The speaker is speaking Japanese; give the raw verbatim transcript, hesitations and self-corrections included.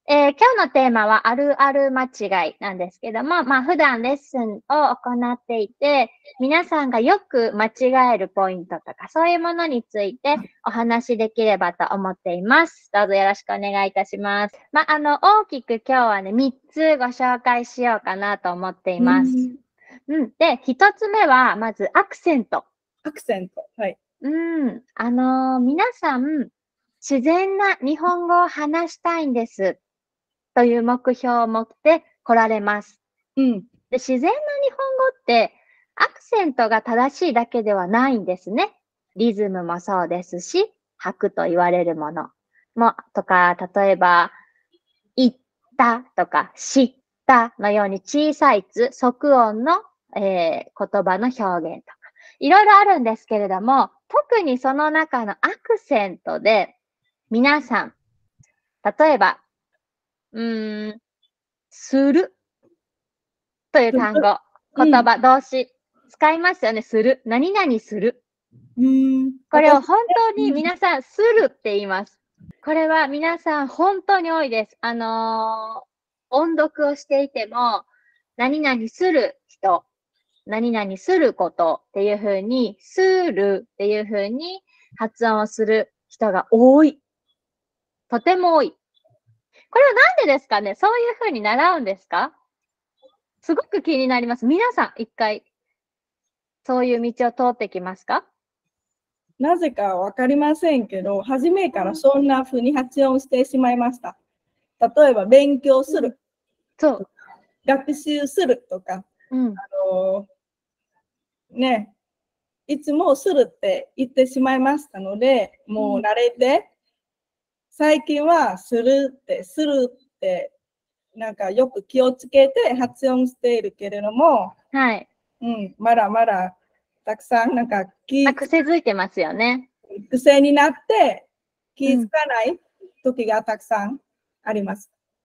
えー、今日のテーマはあるある間違いなんですけども、まあ普段レッスンを行っていて、皆さんがよく間違えるポイントとか、そういうものについてお話しできればと思っています。どうぞよろしくお願いいたします。まあ、あの、大きく今日はね、みっつご紹介しようかなと思っています。うん。で、ひとつめは、まずアクセント。 アクセント。はい。 うん。あのー、皆さん、自然な日本語を話したいんです。という目標を持って来られます。 うん。 で、自然な日本語って、アクセントが正しいだけではないんですね。リズムもそうですし、拍と言われるものも、とか、例えば、言ったとか、知ったのように小さいつ、即音の、えー、言葉の表現とか、いろいろあるんですけれども、特にその中のアクセントで、皆さん、例えば、うーん、するという単語、言葉、動詞、使いますよね、する。何々する。 うん。 これを本当に皆さん、するって言います。これは皆さん本当に多いです。あのー、音読をしていても、何々する人、何々することっていう風に、するっていう風に発音をする人が多い。とても多い。これはなんでですかね？そういう風に習うんですか？すごく気になります。皆さん、一回、そういう道を通ってきますか？ なぜかわかりませんけど、初めからそんな風に発音してしまいました。例えば、勉強する。 そう。 学習するとか、 うん。 あのー、ね、いつもするって言ってしまいましたので、もう慣れて、最近はするって、するって、なんかよく気をつけて発音しているけれども、 はい。 うん、まだまだたくさんなんか気癖づいてますよね。 癖になって気づかない時がたくさんあります。